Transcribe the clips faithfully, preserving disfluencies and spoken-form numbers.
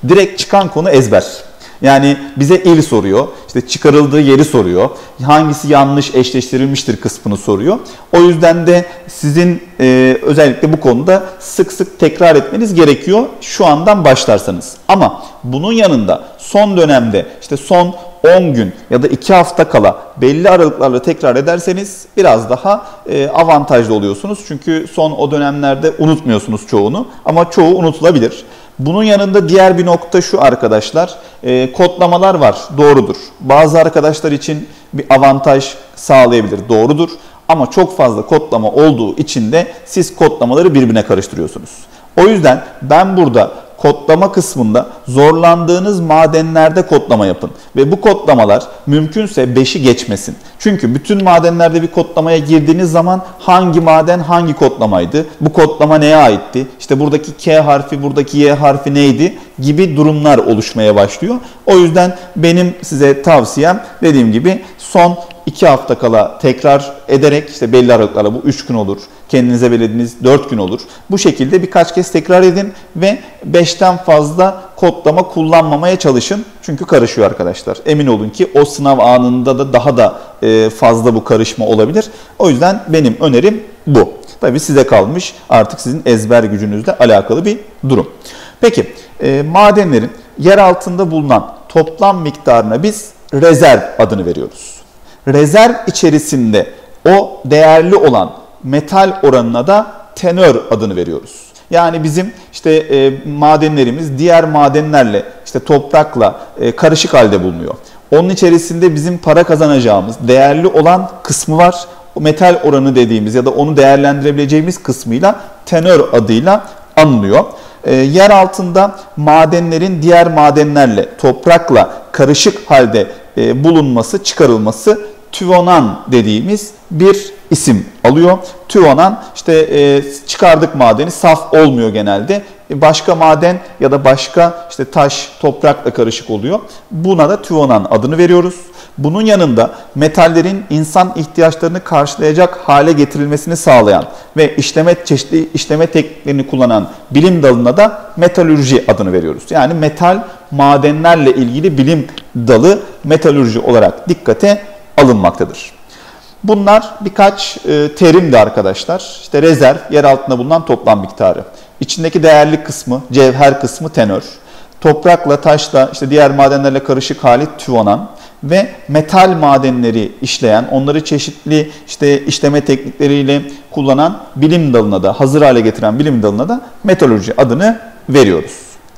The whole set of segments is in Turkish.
Direkt çıkan konu ezber. Yani bize il soruyor, işte çıkarıldığı yeri soruyor, hangisi yanlış eşleştirilmiştir kısmını soruyor. O yüzden de sizin e, özellikle bu konuda sık sık tekrar etmeniz gerekiyor şu andan başlarsanız. Ama bunun yanında son dönemde işte son on gün ya da iki hafta kala belli aralıklarla tekrar ederseniz biraz daha e, avantajlı oluyorsunuz. Çünkü son o dönemlerde unutmuyorsunuz çoğunu ama çoğu unutulabilir. Bunun yanında diğer bir nokta şu arkadaşlar, e, kodlamalar var, doğrudur. Bazı arkadaşlar için bir avantaj sağlayabilir, doğrudur. Ama çok fazla kodlama olduğu için de siz kodlamaları birbirine karıştırıyorsunuz. O yüzden ben burada kodlama kısmında zorlandığınız madenlerde kodlama yapın. Ve bu kodlamalar mümkünse beşi geçmesin. Çünkü bütün madenlerde bir kodlamaya girdiğiniz zaman hangi maden hangi kodlamaydı? Bu kodlama neye aitti? İşte buradaki K harfi, buradaki Y harfi neydi? Gibi durumlar oluşmaya başlıyor. O yüzden benim size tavsiyem dediğim gibi son iki hafta kala tekrar ederek işte belli aralıklarla bu üç gün olur. Kendinize belirlediğiniz dört gün olur. Bu şekilde birkaç kez tekrar edin ve beşten fazla kodlama kullanmamaya çalışın. Çünkü karışıyor arkadaşlar. Emin olun ki o sınav anında da daha da fazla bu karışma olabilir. O yüzden benim önerim bu. Tabii size kalmış, artık sizin ezber gücünüzle alakalı bir durum. Peki madenlerin yer altında bulunan toplam miktarına biz rezerv adını veriyoruz. Rezerv içerisinde o değerli olan metal oranına da tenör adını veriyoruz. Yani bizim işte e, madenlerimiz diğer madenlerle, işte toprakla e, karışık halde bulunuyor. Onun içerisinde bizim para kazanacağımız değerli olan kısmı var. O metal oranı dediğimiz ya da onu değerlendirebileceğimiz kısmıyla tenör adıyla anılıyor. E, yer altında madenlerin diğer madenlerle, toprakla karışık halde e, bulunması, çıkarılması tüvonan dediğimiz bir isim alıyor. Tüvonan işte e, çıkardık madeni saf olmuyor genelde. E, başka maden ya da başka işte taş, toprakla karışık oluyor. Buna da tüvonan adını veriyoruz. Bunun yanında metallerin insan ihtiyaçlarını karşılayacak hale getirilmesini sağlayan ve işleme çeşitli işleme tekniklerini kullanan bilim dalına da metalürji adını veriyoruz. Yani metal madenlerle ilgili bilim dalı metalürji olarak dikkate alınmaktadır. Bunlar birkaç e, terimdi arkadaşlar. İşte rezerv, yer altında bulunan toplam miktarı. İçindeki değerli kısmı, cevher kısmı tenör. Toprakla, taşla, işte diğer madenlerle karışık hali tüvonan ve metal madenleri işleyen, onları çeşitli işte işleme teknikleriyle kullanan bilim dalına da, hazır hale getiren bilim dalına da metalürji adını veriyoruz.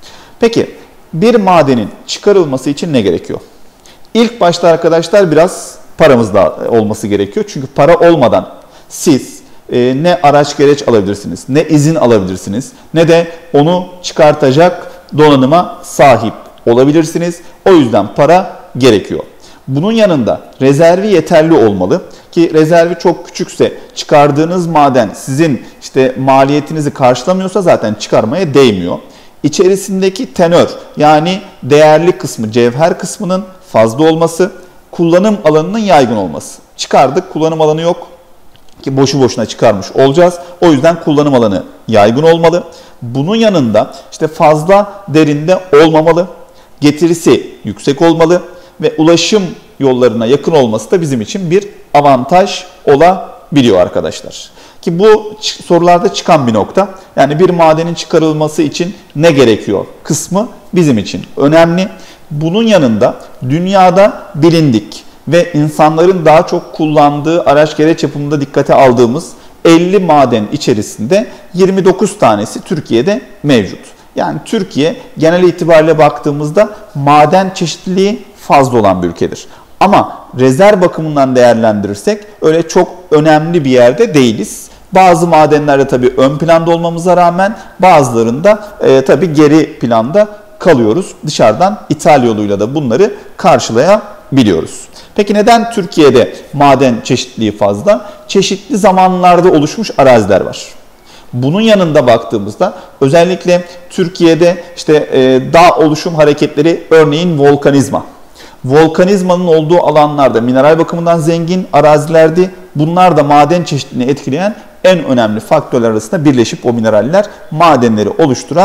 Peki bir madenin çıkarılması için ne gerekiyor? İlk başta arkadaşlar biraz paramız da olması gerekiyor. Çünkü para olmadan siz e, ne araç gereç alabilirsiniz, ne izin alabilirsiniz, ne de onu çıkartacak donanıma sahip olabilirsiniz. O yüzden para gerekiyor. Bunun yanında rezervi yeterli olmalı ki rezervi çok küçükse çıkardığınız maden sizin işte maliyetinizi karşılamıyorsa zaten çıkarmaya değmiyor. İçerisindeki tenör yani değerli kısmı, cevher kısmının fazla olması, kullanım alanının yaygın olması. Çıkardık, kullanım alanı yok ki boşu boşuna çıkarmış olacağız. O yüzden kullanım alanı yaygın olmalı. Bunun yanında işte fazla derinde olmamalı, getirisi yüksek olmalı ve ulaşım yollarına yakın olması da bizim için bir avantaj olabiliyor arkadaşlar. Ki bu sorularda çıkan bir nokta. Yani bir madenin çıkarılması için ne gerekiyor kısmı bizim için önemli. Bunun yanında dünyada bilindik ve insanların daha çok kullandığı araç gereç yapımında dikkate aldığımız elli maden içerisinde yirmi dokuz tanesi Türkiye'de mevcut. Yani Türkiye genel itibariyle baktığımızda maden çeşitliliği fazla olan bir ülkedir. Ama rezerv bakımından değerlendirirsek öyle çok önemli bir yerde değiliz. Bazı madenlerde tabii ön planda olmamıza rağmen bazılarında e, tabii geri planda kalıyoruz. Dışarıdan ithal yoluyla da bunları karşılayabiliyoruz. Peki neden Türkiye'de maden çeşitliliği fazla? Çeşitli zamanlarda oluşmuş araziler var. Bunun yanında baktığımızda özellikle Türkiye'de işte e, dağ oluşum hareketleri, örneğin volkanizma. Volkanizmanın olduğu alanlarda mineral bakımından zengin arazilerdi. Bunlar da maden çeşitliliğini etkileyen en önemli faktörler arasında birleşip o mineraller madenleri oluşturabiliyor.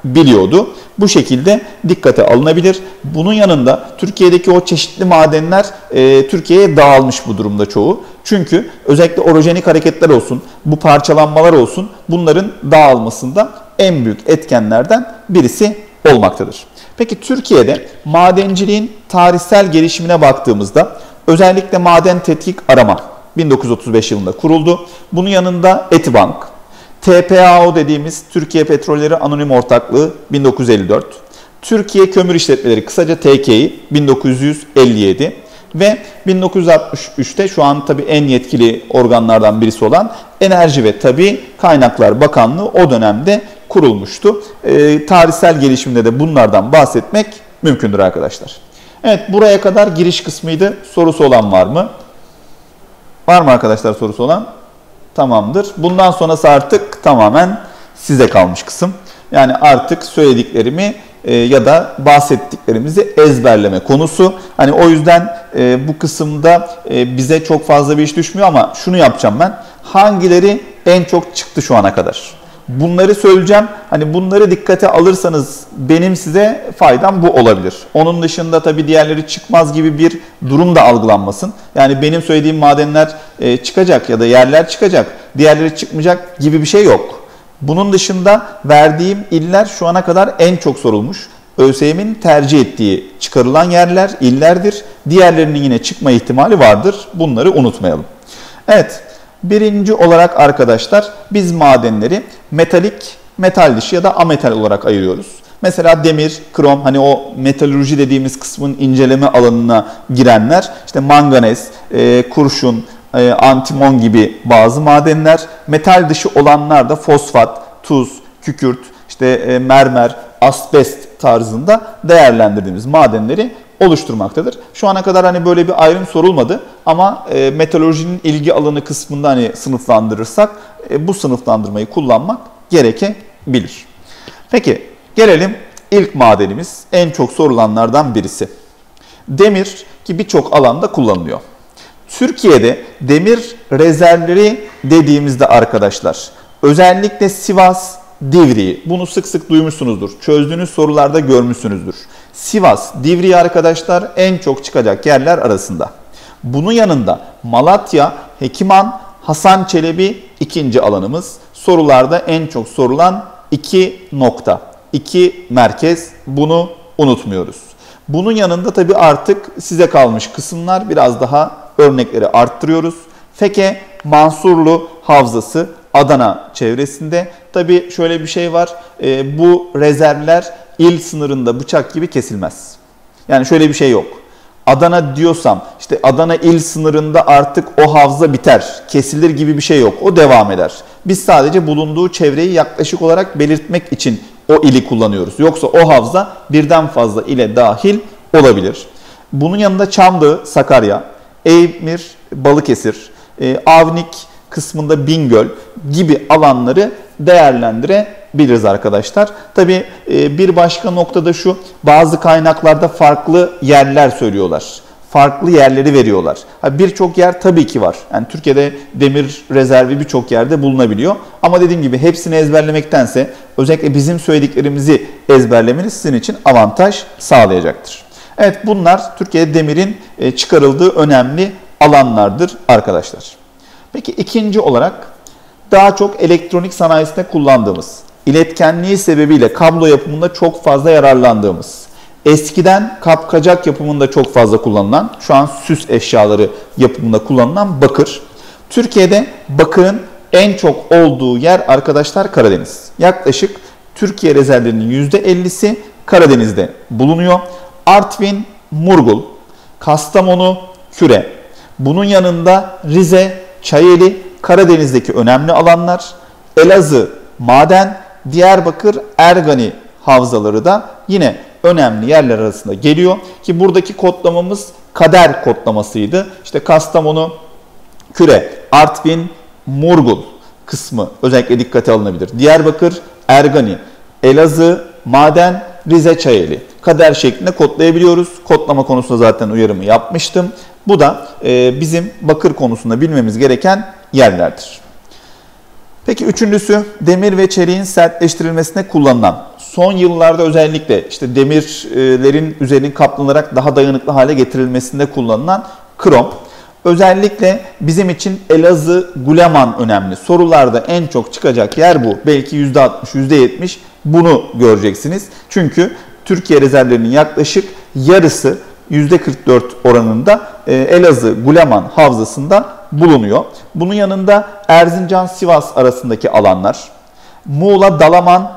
biliyordu. Bu şekilde dikkate alınabilir. Bunun yanında Türkiye'deki o çeşitli madenler e, Türkiye'ye dağılmış bu durumda çoğu. Çünkü özellikle orojenik hareketler olsun, bu parçalanmalar olsun, bunların dağılmasında en büyük etkenlerden birisi olmaktadır. Peki Türkiye'de madenciliğin tarihsel gelişimine baktığımızda özellikle Maden Tetkik Arama bin dokuz yüz otuz beş yılında kuruldu. Bunun yanında Etibank, T P A O dediğimiz Türkiye Petrolleri Anonim Ortaklığı bin dokuz yüz elli dört, Türkiye Kömür İşletmeleri kısaca T K İ bin dokuz yüz elli yedi ve bin dokuz yüz altmış üçte şu an tabii en yetkili organlardan birisi olan Enerji ve Tabii Kaynaklar Bakanlığı o dönemde kurulmuştu. E, tarihsel gelişimde de bunlardan bahsetmek mümkündür arkadaşlar. Evet, buraya kadar giriş kısmıydı. Sorusu olan var mı? Var mı arkadaşlar sorusu olan? Tamamdır. Bundan sonrası artık tamamen size kalmış kısım. Yani artık söylediklerimi e, ya da bahsettiklerimizi ezberleme konusu. Hani o yüzden e, bu kısımda e, bize çok fazla bir iş düşmüyor ama şunu yapacağım ben. Hangileri en çok çıktı şu ana kadar? Bunları söyleyeceğim. Hani bunları dikkate alırsanız benim size faydam bu olabilir. Onun dışında tabii diğerleri çıkmaz gibi bir durum da algılanmasın. Yani benim söylediğim madenler çıkacak ya da yerler çıkacak, diğerleri çıkmayacak gibi bir şey yok. Bunun dışında verdiğim iller şu ana kadar en çok sorulmuş. ÖSYM'in tercih ettiği çıkarılan yerler, illerdir. Diğerlerinin yine çıkma ihtimali vardır. Bunları unutmayalım. Evet. Birinci olarak arkadaşlar biz madenleri metalik, metal dışı ya da ametal olarak ayırıyoruz. Mesela demir, krom, hani o metalürji dediğimiz kısmın inceleme alanına girenler, işte manganez, e, kurşun, e, antimon gibi bazı madenler, metal dışı olanlar da fosfat, tuz, kükürt, işte e, mermer, asbest tarzında değerlendirdiğimiz madenleri oluşturmaktadır. Şu ana kadar hani böyle bir ayrım sorulmadı ama e, metalurjinin ilgi alanı kısmında hani sınıflandırırsak e, bu sınıflandırmayı kullanmak gerekebilir. Peki gelelim ilk madenimiz, en çok sorulanlardan birisi. Demir ki birçok alanda kullanılıyor. Türkiye'de demir rezervleri dediğimizde arkadaşlar özellikle Sivas, Divriği, bunu sık sık duymuşsunuzdur. Çözdüğünüz sorularda görmüşsünüzdür. Sivas, Divriği arkadaşlar en çok çıkacak yerler arasında. Bunun yanında Malatya, Hekiman, Hasan Çelebi ikinci alanımız. Sorularda en çok sorulan iki nokta, iki merkez, bunu unutmuyoruz. Bunun yanında tabii artık size kalmış kısımlar, biraz daha örnekleri arttırıyoruz. Feke, Mansurlu Havzası Adana çevresinde. Tabii şöyle bir şey var, e, bu rezervler il sınırında bıçak gibi kesilmez. Yani şöyle bir şey yok. Adana diyorsam işte Adana il sınırında artık o havza biter, kesilir gibi bir şey yok. O devam eder. Biz sadece bulunduğu çevreyi yaklaşık olarak belirtmek için o ili kullanıyoruz. Yoksa o havza birden fazla ile dahil olabilir. Bunun yanında Çamlığı, Sakarya, Eymir, Balıkesir, e, Avnik kısmında Bingöl gibi alanları değerlendirebiliriz arkadaşlar. Tabii bir başka noktada şu, bazı kaynaklarda farklı yerler söylüyorlar. Farklı yerleri veriyorlar. Birçok yer tabii ki var. Yani Türkiye'de demir rezervi birçok yerde bulunabiliyor. Ama dediğim gibi hepsini ezberlemektense özellikle bizim söylediklerimizi ezberlemeniz sizin için avantaj sağlayacaktır. Evet, bunlar Türkiye'de demirin çıkarıldığı önemli alanlardır arkadaşlar. Peki ikinci olarak daha çok elektronik sanayisinde kullandığımız, iletkenliği sebebiyle kablo yapımında çok fazla yararlandığımız, eskiden kapkacak yapımında çok fazla kullanılan, şu an süs eşyaları yapımında kullanılan bakır. Türkiye'de bakırın en çok olduğu yer arkadaşlar Karadeniz. Yaklaşık Türkiye rezervlerinin yüzde ellisi Karadeniz'de bulunuyor. Artvin, Murgul, Kastamonu, Küre. Bunun yanında Rize, Çayeli, Karadeniz'deki önemli alanlar, Elazığ, Maden, Diyarbakır, Ergani havzaları da yine önemli yerler arasında geliyor. Ki buradaki kodlamamız kader kodlamasıydı. İşte Kastamonu, Küre, Artvin, Murgul kısmı özellikle dikkate alınabilir. Diyarbakır, Ergani, Elazığ, Maden, Rize, Çayeli. Kader şeklinde kodlayabiliyoruz. Kodlama konusunda zaten uyarımı yapmıştım. Bu da e, bizim bakır konusunda bilmemiz gereken yerlerdir. Peki üçüncüsü, demir ve çeliğin sertleştirilmesine kullanılan son yıllarda özellikle işte demirlerin üzerinin kaplanarak daha dayanıklı hale getirilmesinde kullanılan krom. Özellikle bizim için Elazığ Guleman önemli. Sorularda en çok çıkacak yer bu. Belki yüzde altmış, yüzde yetmiş bunu göreceksiniz. Çünkü Türkiye rezervlerinin yaklaşık yarısı yüzde kırk dört oranında Elazığ Guleman havzasında bulunuyor. Bunun yanında Erzincan-Sivas arasındaki alanlar, Muğla, Dalaman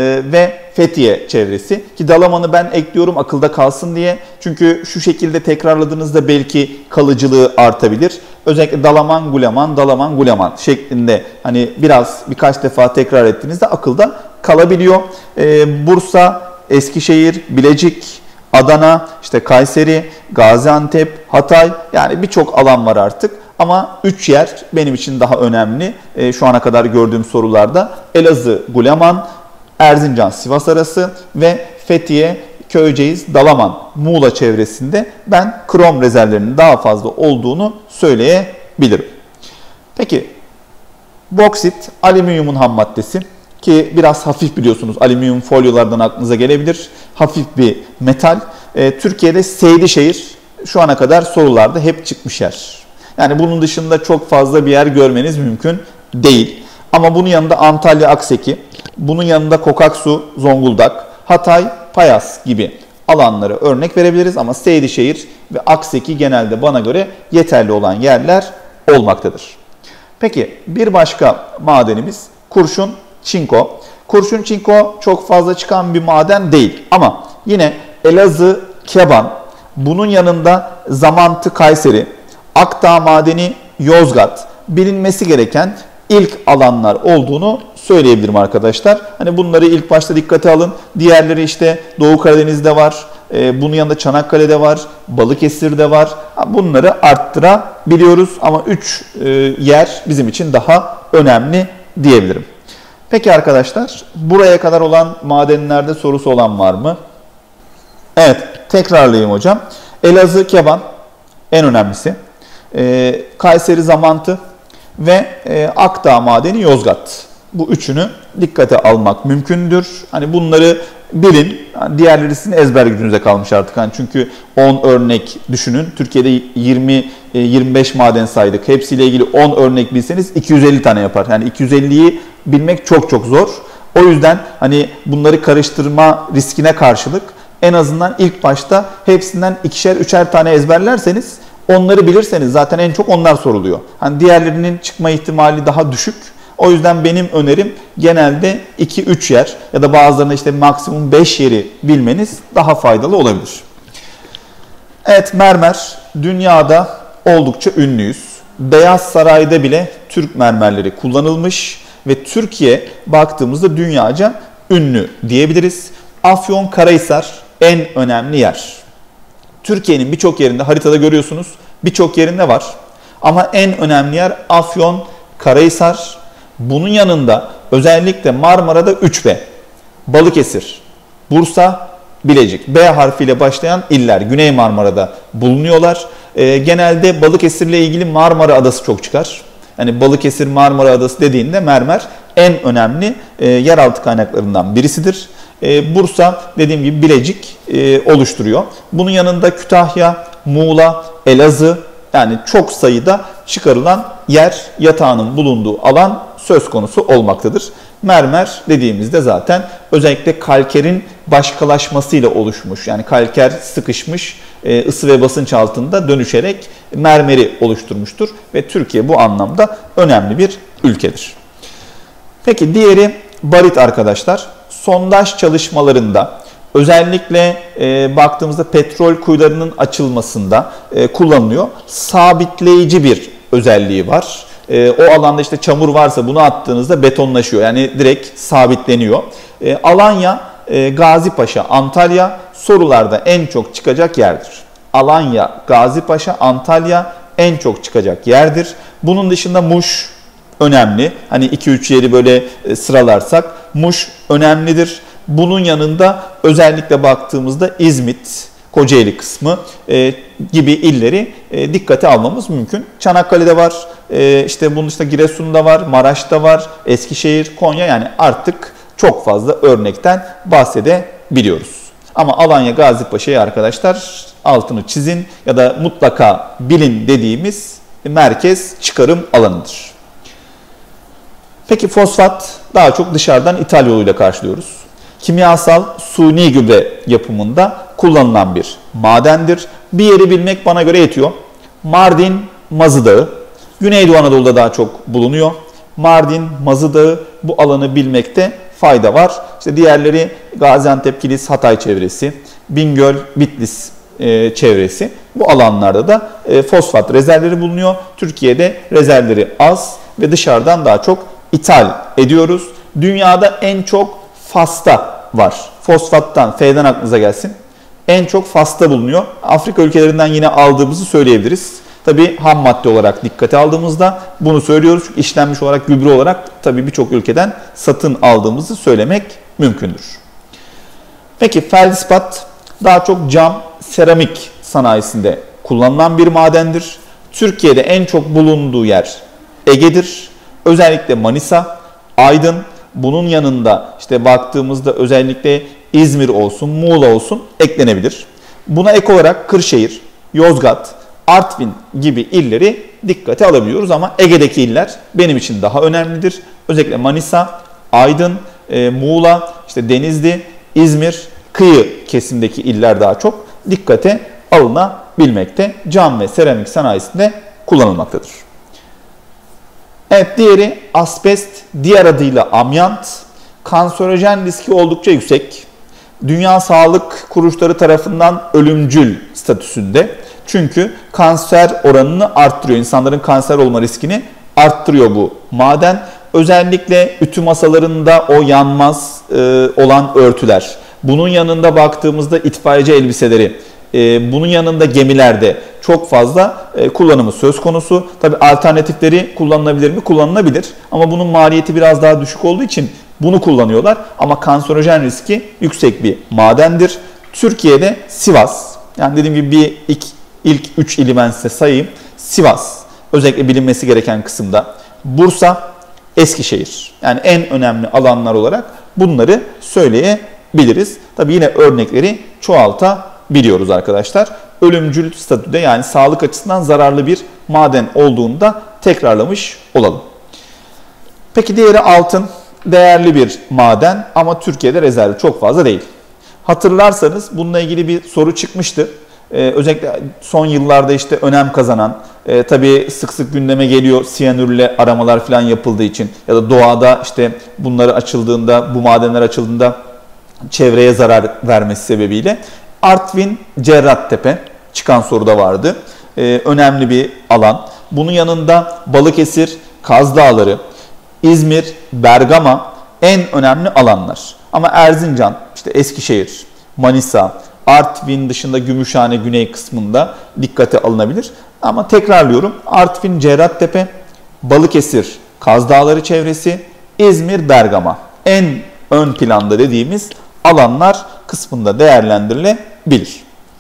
ve Fethiye çevresi, ki Dalaman'ı ben ekliyorum akılda kalsın diye. Çünkü şu şekilde tekrarladığınızda belki kalıcılığı artabilir. Özellikle Dalaman, Guleman, Dalaman, Guleman şeklinde hani biraz birkaç defa tekrar ettiğinizde akılda kalabiliyor. Ee, Bursa, Eskişehir, Bilecik, Adana, işte Kayseri, Gaziantep, Hatay, yani birçok alan var artık. Ama üç yer benim için daha önemli. Ee, şu ana kadar gördüğüm sorularda Elazığ, Guleman, Erzincan-Sivas arası ve Fethiye, Köyceğiz, Dalaman, Muğla çevresinde ben krom rezervlerinin daha fazla olduğunu söyleyebilirim. Peki, boksit alüminyumun ham maddesi, ki biraz hafif, biliyorsunuz alüminyum folyolardan aklınıza gelebilir. Hafif bir metal. Ee, Türkiye'de Seydişehir şu ana kadar sorularda hep çıkmış yer. Yani bunun dışında çok fazla bir yer görmeniz mümkün değil. Ama bunun yanında Antalya, Akseki, bunun yanında Kokaksu, Zonguldak, Hatay, Payas gibi alanlara örnek verebiliriz. Ama Seydişehir ve Akseki genelde bana göre yeterli olan yerler olmaktadır. Peki bir başka madenimiz kurşun çinko. Kurşun çinko çok fazla çıkan bir maden değil. Ama yine Elazığ, Keban, bunun yanında Zamantı, Kayseri, Akdağ madeni, Yozgat bilinmesi gereken ilk alanlar olduğunu söyleyebilirim arkadaşlar. Hani bunları ilk başta dikkate alın. Diğerleri işte Doğu Karadeniz'de var. Bunun yanında Çanakkale'de var. Balıkesir'de var. Bunları arttırabiliyoruz ama üç yer bizim için daha önemli diyebilirim. Peki arkadaşlar, buraya kadar olan madenlerde sorusu olan var mı? Evet, tekrarlayayım hocam. Elazığ, Keban en önemlisi. Ee, Kayseri, Zamantı ve e, Akdağ madeni, Yozgat. Bu üçünü dikkate almak mümkündür. Hani bunları bilin. Yani diğerleri sizin ezber gücünüze kalmış artık. Hani çünkü on örnek düşünün. Türkiye'de yirmi yirmi beş maden saydık. Hepsiyle ilgili on örnek bilseniz iki yüz elli tane yapar. Yani iki yüz elliyi bilmek çok çok zor. O yüzden hani bunları karıştırma riskine karşılık en azından ilk başta hepsinden ikişer üçer tane ezberlerseniz, onları bilirseniz zaten en çok onlar soruluyor. Hani diğerlerinin çıkma ihtimali daha düşük. O yüzden benim önerim genelde iki üç yer ya da bazılarında işte maksimum beş yeri bilmeniz daha faydalı olabilir. Evet, mermer dünyada oldukça ünlüyüz. Beyaz Saray'da bile Türk mermerleri kullanılmış ve Türkiye baktığımızda dünyaca ünlü diyebiliriz. Afyonkarahisar en önemli yer. Türkiye'nin birçok yerinde haritada görüyorsunuz, birçok yerinde var. Ama en önemli yer Afyonkarahisar. Bunun yanında özellikle Marmara'da üç B, Balıkesir, Bursa, Bilecik. B harfiyle başlayan iller Güney Marmara'da bulunuyorlar. E, genelde Balıkesir'le ilgili Marmara Adası çok çıkar. Yani Balıkesir, Marmara Adası dediğinde mermer en önemli e, yeraltı kaynaklarından birisidir. E, Bursa dediğim gibi Bilecik e, oluşturuyor. Bunun yanında Kütahya, Muğla, Elazığ, yani çok sayıda çıkarılan yer yatağının bulunduğu alan söz konusu olmaktadır. Mermer dediğimizde zaten özellikle kalkerin başkalaşmasıyla oluşmuş. Yani kalker sıkışmış, ısı ve basınç altında dönüşerek mermeri oluşturmuştur. Ve Türkiye bu anlamda önemli bir ülkedir. Peki diğeri barit arkadaşlar. Sondaj çalışmalarında özellikle e, baktığımızda petrol kuyularının açılmasında e, kullanılıyor. Sabitleyici bir özelliği var. E, o alanda işte çamur varsa bunu attığınızda betonlaşıyor. Yani direkt sabitleniyor. E, Alanya, e, Gazipaşa, Antalya sorularda en çok çıkacak yerdir. Alanya, Gazipaşa, Antalya en çok çıkacak yerdir. Bunun dışında Muş önemli. Hani iki üç yeri böyle sıralarsak Muş önemlidir. Bunun yanında özellikle baktığımızda İzmit, Kocaeli kısmı e, gibi illeri e, dikkate almamız mümkün. Çanakkale'de var, e, işte bunun dışında Giresun'da var, Maraş'ta var, Eskişehir, Konya, yani artık çok fazla örnekten bahsedebiliyoruz. Ama Alanya Gazipaşa'yı arkadaşlar altını çizin ya da mutlaka bilin dediğimiz merkez çıkarım alanıdır. Peki fosfat daha çok dışarıdan ithal yoluyla karşılıyoruz. Kimyasal suni gübre yapımında kullanılan bir madendir. Bir yeri bilmek bana göre yetiyor. Mardin Mazı Dağı. Güneydoğu Anadolu'da daha çok bulunuyor. Mardin Mazı Dağı, bu alanı bilmekte fayda var. İşte diğerleri Gaziantep, Kilis, Hatay çevresi, Bingöl, Bitlis e, çevresi. Bu alanlarda da e, fosfat rezervleri bulunuyor. Türkiye'de rezervleri az ve dışarıdan daha çok ithal ediyoruz. Dünyada en çok Fas'ta var. Fosfattan, F'den aklınıza gelsin. En çok Fas'ta bulunuyor. Afrika ülkelerinden yine aldığımızı söyleyebiliriz. Tabii ham madde olarak dikkate aldığımızda bunu söylüyoruz. Çünkü işlenmiş olarak, gübre olarak tabii birçok ülkeden satın aldığımızı söylemek mümkündür. Peki feldispat daha çok cam, seramik sanayisinde kullanılan bir madendir. Türkiye'de en çok bulunduğu yer Ege'dir. Özellikle Manisa, Aydın, bunun yanında işte baktığımızda özellikle İzmir olsun, Muğla olsun eklenebilir. Buna ek olarak Kırşehir, Yozgat, Artvin gibi illeri dikkate alabiliyoruz ama Ege'deki iller benim için daha önemlidir. Özellikle Manisa, Aydın, e, Muğla, işte Denizli, İzmir, kıyı kesimdeki iller daha çok dikkate alınabilmekte. Cam ve seramik sanayisinde kullanılmaktadır. Evet, diğeri asbest, diğer adıyla amyant. Kanserojen riski oldukça yüksek. Dünya Sağlık Kuruluşları tarafından ölümcül statüsünde. Çünkü kanser oranını arttırıyor. İnsanların kanser olma riskini arttırıyor bu maden. Özellikle ütü masalarında o yanmaz e, olan örtüler. Bunun yanında baktığımızda itfaiyeci elbiseleri, e, bunun yanında gemilerde çok fazla e, kullanımı söz konusu. Tabii alternatifleri kullanılabilir mi? Kullanılabilir. Ama bunun maliyeti biraz daha düşük olduğu için bunu kullanıyorlar. Ama kanserojen riski yüksek bir madendir. Türkiye'de Sivas, yani dediğim gibi bir ilk, ilk üç ili ben size sayayım. Sivas, özellikle bilinmesi gereken kısımda. Bursa, Eskişehir. Yani en önemli alanlar olarak bunları söyleyebiliriz. Tabii yine örnekleri çoğaltabiliyoruz arkadaşlar. Ölümcül statüde, yani sağlık açısından zararlı bir maden olduğunu da tekrarlamış olalım. Peki diğeri altın. Değerli bir maden ama Türkiye'de rezervi çok fazla değil. Hatırlarsanız bununla ilgili bir soru çıkmıştı. Ee, özellikle son yıllarda işte önem kazanan, e, tabii sık sık gündeme geliyor siyanürle aramalar falan yapıldığı için ya da doğada işte bunları açıldığında, bu madenler açıldığında çevreye zarar vermesi sebebiyle. Artvin, Cerrahtepe çıkan soruda vardı. Ee, önemli bir alan. Bunun yanında Balıkesir, Kaz Dağları, İzmir, Bergama en önemli alanlar. Ama Erzincan, işte Eskişehir, Manisa, Artvin dışında Gümüşhane güney kısmında dikkate alınabilir. Ama tekrarlıyorum, Artvin, Cerrahtepe, Balıkesir, Kaz Dağları çevresi, İzmir, Bergama en ön planda dediğimiz alanlar kısmında değerlendirilebilir.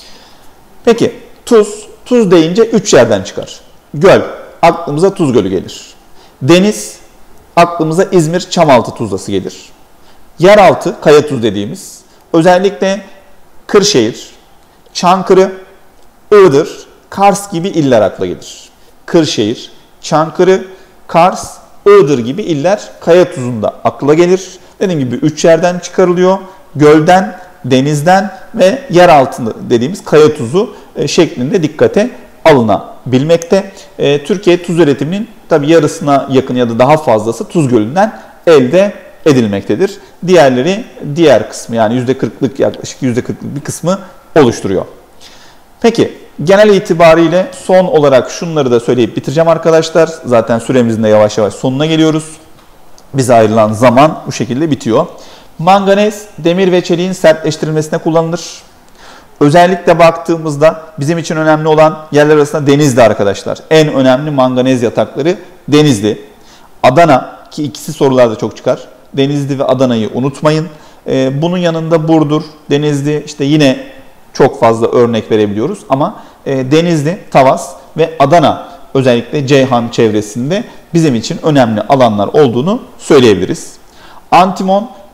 Peki tuz, tuz deyince üç yerden çıkar. Göl, aklımıza Tuz Gölü gelir. Deniz, aklımıza İzmir Çamaltı Tuzlası gelir. Yeraltı, kaya tuz dediğimiz, özellikle Kırşehir, Çankırı, Iğdır, Kars gibi iller akla gelir. Kırşehir, Çankırı, Kars, Iğdır gibi iller kaya tuzunda akla gelir. Dediğim gibi üç yerden çıkarılıyor. Gölden, denizden ve yer altında dediğimiz kaya tuzu şeklinde dikkate alınabilmekte. Türkiye tuz üretiminin tabii yarısına yakın ya da daha fazlası Tuz Gölü'nden elde edilmektedir. Diğerleri diğer kısmı, yani yüzde kırklık, yaklaşık yüzde kırklık bir kısmı oluşturuyor. Peki genel itibariyle son olarak şunları da söyleyip bitireceğim arkadaşlar. Zaten süremizin de yavaş yavaş sonuna geliyoruz. Bize ayrılan zaman bu şekilde bitiyor. Manganez, demir ve çeliğin sertleştirilmesine kullanılır. Özellikle baktığımızda bizim için önemli olan yerler arasında Denizli arkadaşlar. En önemli manganez yatakları Denizli. Adana, ki ikisi sorularda çok çıkar. Denizli ve Adana'yı unutmayın. Ee, bunun yanında Burdur, Denizli, işte yine çok fazla örnek verebiliyoruz. Ama e, Denizli, Tavas ve Adana, özellikle Ceyhan çevresinde bizim için önemli alanlar olduğunu söyleyebiliriz. Antimon,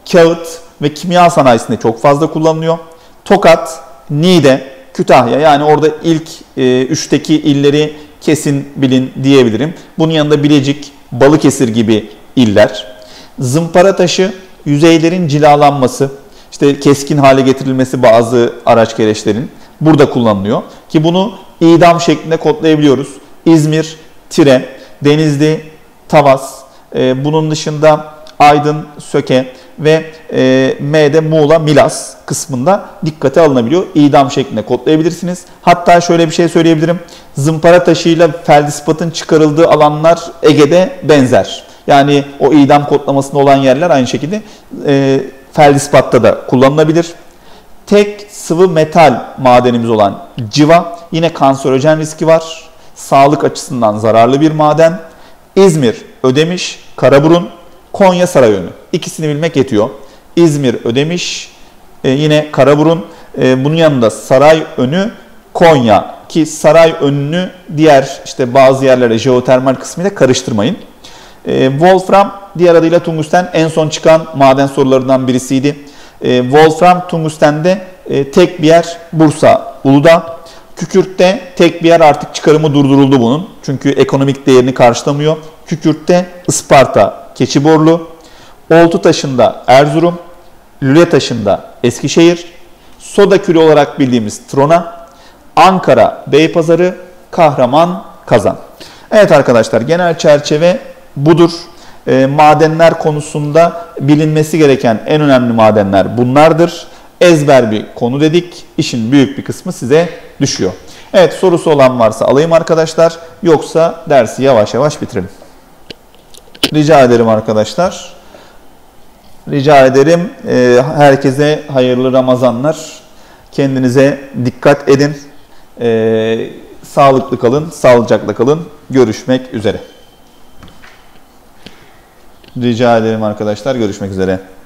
kağıt ve kimya sanayisinde çok fazla kullanılıyor. Tokat, Niğde, Kütahya, yani orada ilk e, üçteki illeri kesin bilin diyebilirim. Bunun yanında Bilecik, Balıkesir gibi iller. Zımpara taşı, yüzeylerin cilalanması, işte keskin hale getirilmesi bazı araç gereçlerin burada kullanılıyor. Ki bunu idam şeklinde kodlayabiliyoruz. İzmir, Tire, Denizli, Tavas, e, bunun dışında Aydın, Söke ve e, M'de Muğla, Milas kısmında dikkate alınabiliyor. İdam şeklinde kodlayabilirsiniz. Hatta şöyle bir şey söyleyebilirim. Zımpara taşıyla feldispatın çıkarıldığı alanlar Ege'de benzer. Yani o idam kodlamasında olan yerler aynı şekilde e, feldispatta da kullanılabilir. Tek sıvı metal madenimiz olan civa, yine kanserojen riski var. Sağlık açısından zararlı bir maden. İzmir, Ödemiş, Karaburun, Konya, Sarayönü. İkisini bilmek yetiyor. İzmir, Ödemiş, e, yine Karaburun. E, bunun yanında Sarayönü, Konya, ki Sarayönü'nü diğer işte bazı yerlere jeotermal kısmıyla karıştırmayın. E, Wolfram, diğer adıyla tungsten, en son çıkan maden sorularından birisiydi. E, Wolfram, tungstende e, tek bir yer Bursa, Uludağ. Kükürtte tek bir yer, artık çıkarımı durduruldu bunun. Çünkü ekonomik değerini karşılamıyor. Kükürtte Isparta, Keçiborlu. Oltutaşı'nda Erzurum. Lületaşı'nda Eskişehir. Soda külü olarak bildiğimiz Trona. Ankara, Beypazarı, Kahraman, Kazan. Evet arkadaşlar, genel çerçeve budur. E, madenler konusunda bilinmesi gereken en önemli madenler bunlardır. Ezber bir konu dedik. İşin büyük bir kısmı size düşüyor. Evet, sorusu olan varsa alayım arkadaşlar. Yoksa dersi yavaş yavaş bitirelim. Rica ederim arkadaşlar. Rica ederim. E, herkese hayırlı Ramazanlar. Kendinize dikkat edin. E, sağlıklı kalın, sağlıcakla kalın. Görüşmek üzere. Rica ederim arkadaşlar. Görüşmek üzere.